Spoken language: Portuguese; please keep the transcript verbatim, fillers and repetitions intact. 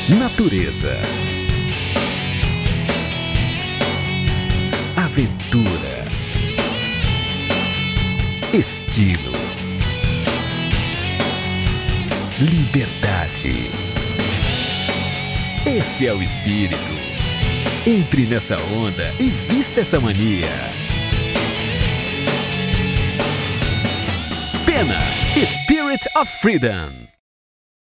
Natureza. Aventura. Estilo. Liberdade. Esse é o espírito. Entre nessa onda e vista essa mania. Pena, Spirit of Freedom.